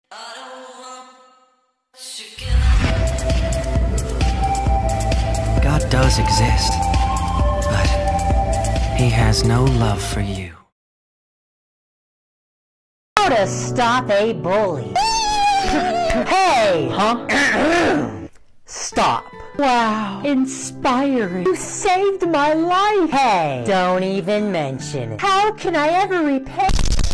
God does exist, but He has no love for you. How to stop a bully. Hey! Huh? Stop. Wow, inspiring. You saved my life. Hey, don't even mention it. How can I ever repay?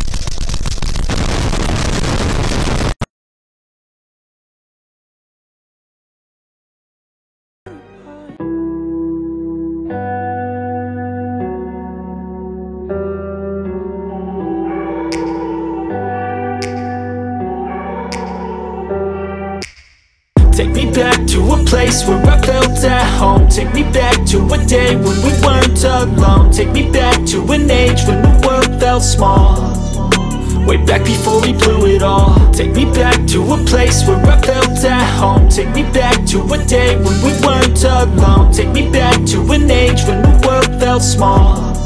Take me back to a place where I felt at home. Take me back to a day when we weren't alone. Take me back to an age when the world felt small, way back before we blew it all. Take me back to a place where I felt at home. Take me back to a day when we weren't alone. Take me back to an age when the world felt small,